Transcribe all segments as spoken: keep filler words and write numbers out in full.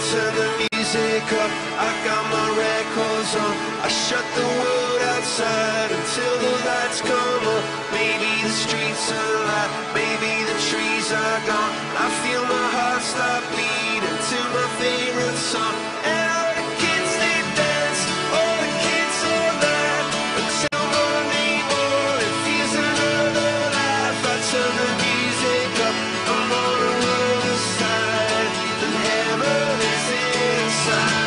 turn the music up, I got my records on. I shut the world outside until the lights come on. Maybe the streets are alive, maybe the trees are gone. I feel my heart stop beating to my favorite song. And all the kids they dance, all the kids all night until Monday morning feels another life. I turn the music up, I'm on the world aside, and heaven is inside.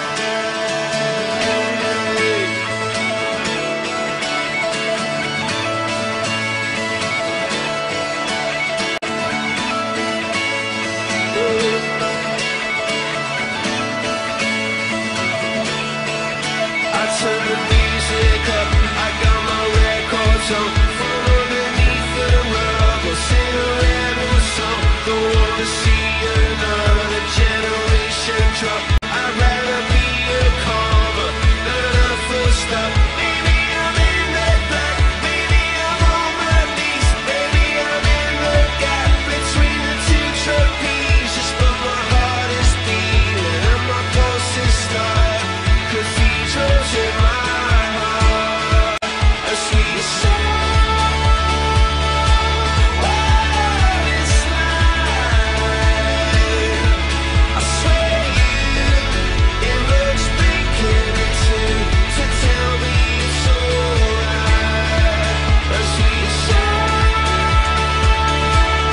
Turn the music up, I got my records on. From underneath the rug, I'll sing a rebel song. Don't wanna see another generation drop. I'd rather be a comma than a full stop. Maybe I'm in the black, maybe I'm on my knees, maybe I'm in the gap between the two trapezes. But my heart is beating and my pulse is starting. Cathedrals in my heart, a sweet song. What is life? I swear you, it looks breaking in two to tell me it's alright. A sweet song.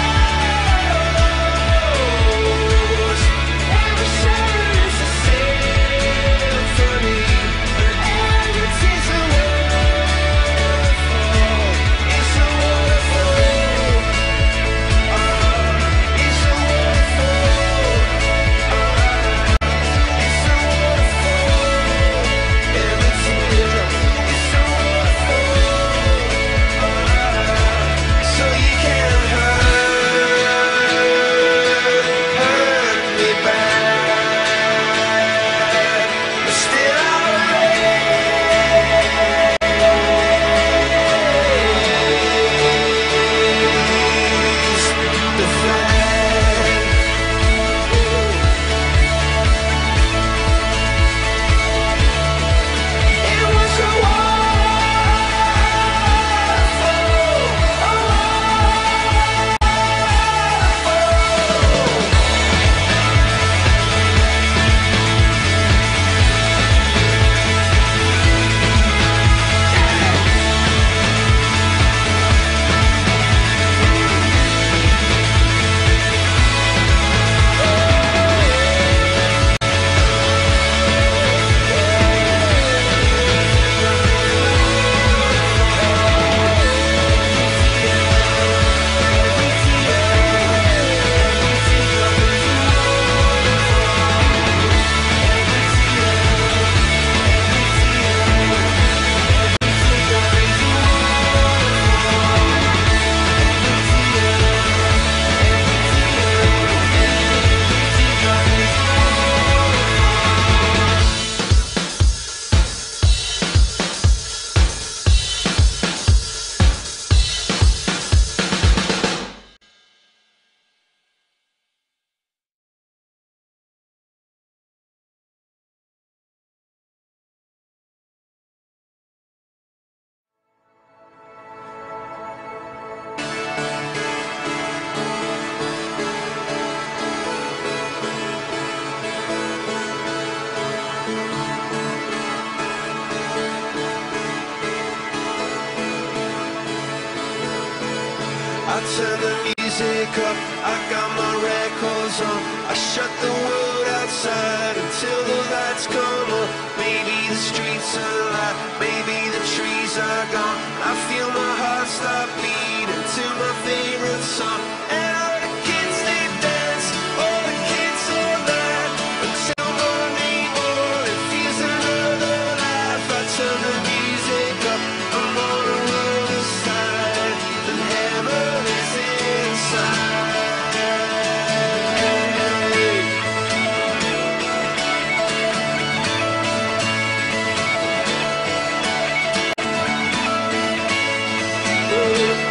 Whoa, every song is the same for me. I turn the music up, I got my records on. I shut the world outside until the lights come on. Maybe the streets are alive, maybe the trees are gone. I feel my heart stop beating to my favorite song. And all the kids they dance, all the kids all night until Monday morning feels another life. I turn the music up, I'm on the world aside, and heaven is inside. Oh,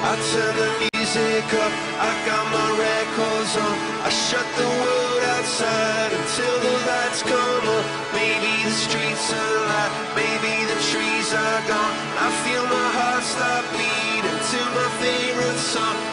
I turn the music up, I got my records on. I shut the world outside until the lights come on. Maybe the streets are alive, maybe the trees are gone. I feel my heart stop beating to my favorite song.